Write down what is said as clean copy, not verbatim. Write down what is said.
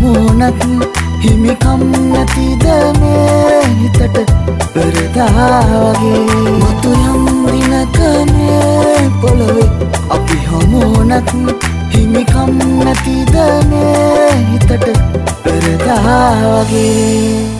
හමුනත් හිමිකම් නැතිද මේ හිතට පෙරදා වගේ මතු යම් දිනක මේ පොළවේ අපි හමුනත් හිමිකම් නැතිද මේ හිතට පෙරදා වගේ